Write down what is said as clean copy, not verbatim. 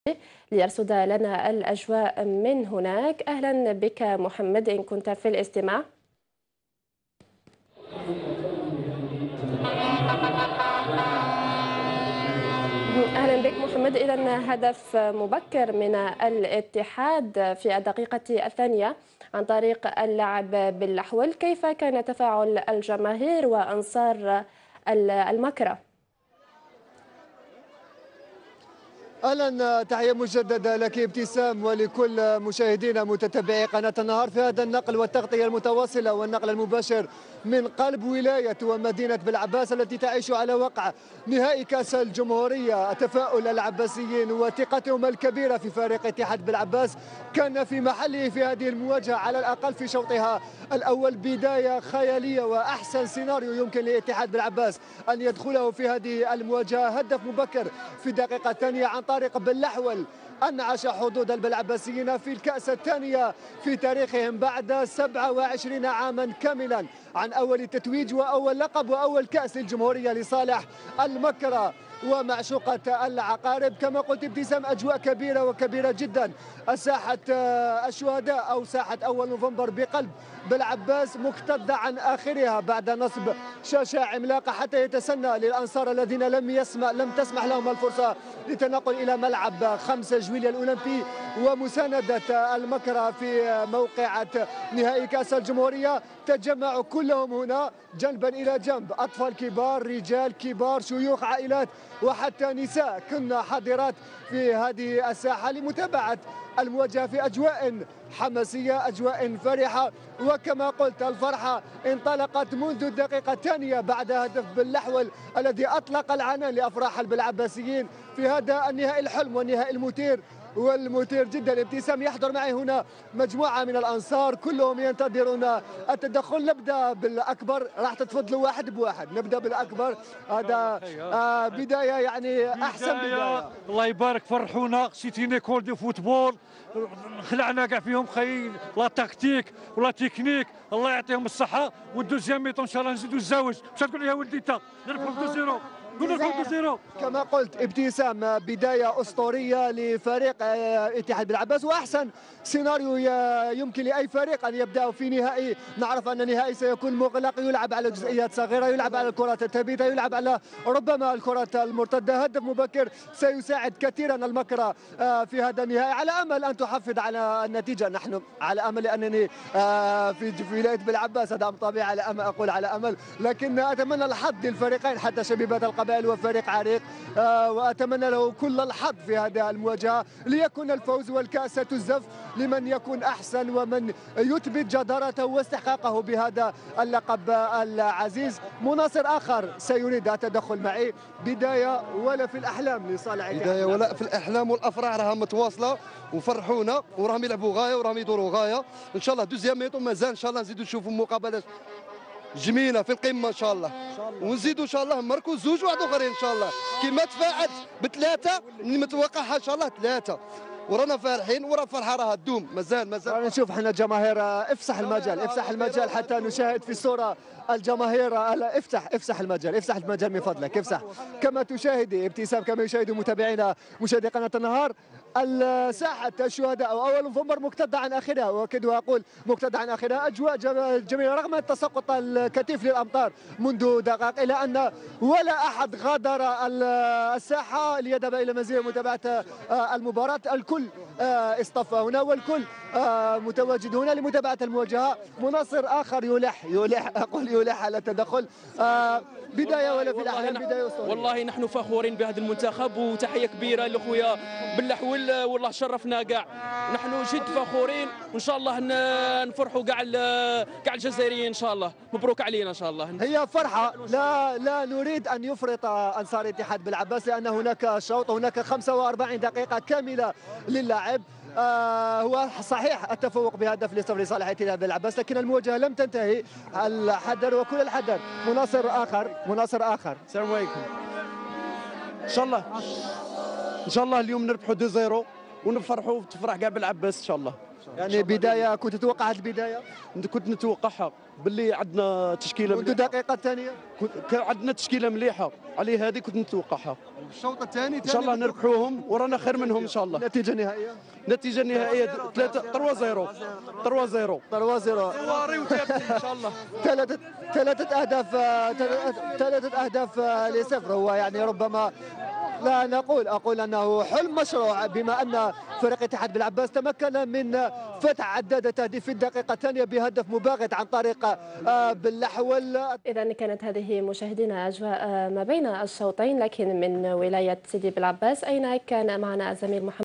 ليرصد لنا الأجواء من هناك. أهلا بك محمد إن كنت في الاستماع. أهلا بك محمد. إذا هدف مبكر من الاتحاد في الدقيقة الثانية عن طريق اللعب باللحول. كيف كان تفاعل الجماهير وأنصار المكرة؟ اهلا، تحيه مجدده لك ابتسام ولكل مشاهدينا متتبعي قناه النهار في هذا النقل والتغطيه المتواصله والنقل المباشر من قلب ولايه ومدينه بالعباس التي تعيش على وقع نهائي كاس الجمهوريه. تفاؤل العباسيين وثقتهم الكبيره في فريق اتحاد بالعباس كان في محله في هذه المواجهه، على الاقل في شوطها الاول بدايه خياليه واحسن سيناريو يمكن لاتحاد بالعباس ان يدخله في هذه المواجهه. هدف مبكر في الدقيقه الثانيه عن طريق باللحول أنعش حظوظ البلعباسيين في الكأس الثانية في تاريخهم بعد 27 عاما كاملا عن أول تتويج وأول لقب وأول كأس للجمهورية لصالح المكرة ومعشوقة العقارب. كما قلت ابتسام، أجواء كبيرة وكبيرة جدا. ساحة الشهداء أو ساحة أول نوفمبر بقلب بالعباس مكتظة عن آخرها بعد نصب شاشة عملاقة حتى يتسنى للأنصار الذين لم تسمح لهم الفرصة للتنقل إلى ملعب 5 جويلية الأولمبي ومساندة المكرة في موقعة نهائي كأس الجمهورية. تجمعوا كلهم هنا جنبا إلى جنب، أطفال كبار، رجال كبار، شيوخ، عائلات وحتى نساء، كنا حاضرات في هذه الساحة لمتابعة المواجهة في أجواء حماسية، أجواء فرحة. وكما قلت الفرحة انطلقت منذ الدقيقة الثانية بعد هدف باللحول الذي أطلق العنان لأفراح البلعباسيين في هذا النهائي الحلم والنهائي المثير جدا. ابتسام، يحضر معي هنا مجموعة من الأنصار كلهم ينتظرون التدخل. نبدأ بالأكبر، راح تتفضلوا واحد بواحد. نبدأ بالأكبر، هذا بداية يعني أحسن بداية. الله يبارك، فرحونا. سيتي كول دو فوتبول، خلعنا كاع فيهم خي لا تكتيك ولا تكنيك. الله يعطيهم الصحة. والدوزيام ميطون ان شاء الله نزيدوا الزاوج. باش تقول يا ولدي انت نربحوا 2-0. كما قلت ابتسام، بداية أسطورية لفريق اتحاد بالعباس وأحسن سيناريو يمكن لأي فريق أن يبدأ في نهائي. نعرف أن النهائي سيكون مغلق، يلعب على جزئيات صغيرة، يلعب على الكرات الثابتة، يلعب على ربما الكرات المرتدة. هدف مبكر سيساعد كثيرا المكرة في هذا النهائي، على أمل أن تحافظ على النتيجة. نحن على أمل، لأنني في ولاية بالعباس، هذا طبيعي، على أمل، أقول على أمل، لكن أتمنى الحظ للفريقين حتى شبيبات القبائل وفريق عريق، وأتمنى له كل الحظ في هذه المواجهة ليكون الفوز والكأس تزف لمن يكون أحسن ومن يثبت جدارته واستحقاقه بهذا اللقب العزيز. مناصر آخر سيريد التدخل معي. بداية ولا في الأحلام لصالح بداية ولا في الأحلام، والأفراح راها متواصلة وفرحونا وراهم يلعبوا غاية وراهم يدوروا غاية. إن شاء الله دوزيام ميطو مازال إن شاء الله نزيدوا نشوفوا مقابلات جميله في القمه ان شاء الله، ونزيدوا ان شاء الله نمركوا زوج واحد اخرين ان شاء الله كما تفاعلت بثلاثه اللي متوقعها ان شاء الله ثلاثه، ورانا فرحين ورا الفرحه راها تدوم. مازال نشوف احنا جماهير. افسح المجال حتى نشاهد في الصوره الجماهير. افتح المجال من فضلك، افسح كما تشاهدي ابتسام، كما يشاهد متابعينا مشاهدي قناه النهار. ساحة الشهداء أو أول نوفمبر مكتظة عن آخرها، وأكيد وأقول مكتظة عن آخرها. أجواء جميلة رغم تساقط الكثيف للأمطار منذ دقائق، إلى أن ولا أحد غادر الساحة ليذهب إلى منزله متابعة المباراة. الكل اصطفى هنا والكل متواجد هنا لمتابعة المواجهة. مناصر آخر يلح على التدخل. بداية ولا في الأحلام، بداية أسطورية. والله نحن فخورين بهذا المنتخب، وتحية كبيرة لأخويا باللحول، والله شرفنا كاع. نحن جد فخورين، وإن شاء الله نفرحوا كاع الجزائريين إن شاء الله. مبروك علينا إن شاء الله. هي فرحة، لا نريد أن يفرط أنصار اتحاد بالعباس، لأن هناك شوط، هناك 45 دقيقة كاملة للعب. هو صحيح التفوق بهدف لصفر لصالح اتحاد بالعباس، لكن المواجهة لم تنتهي. الحذر وكل الحذر. مناصر آخر. السلام عليكم. ان شاء الله اليوم نربحوا 2-0 ونفرحوا، تفرح كاع بالعباس ان شاء الله. يعني بدايه كنت تتوقع هذه البدايه؟ كنت نتوقعها باللي عندنا تشكيله منذ دقيقه ثانيه كان عندنا تشكيله مليحه، عليه هذه كنت نتوقعها. الشوط الثاني ان شاء الله نربحوهم ورانا خير منهم ان شاء الله. النتيجه النهائيه النتيجه النهائيه 3-0 3-0 ان شاء الله. ثلاثه اهداف لصفر. هو يعني ربما لا اقول انه حلم مشروع، بما ان فريق اتحاد بالعباس تمكن من فتح عداد تهديف في الدقيقه الثانيه بهدف مباغت عن طريق باللحول. إذا كانت هذه مشاهدينا أجواء ما بين الشوطين، لكن من ولاية سيدي بالعباس، أين كان معنا الزميل محمد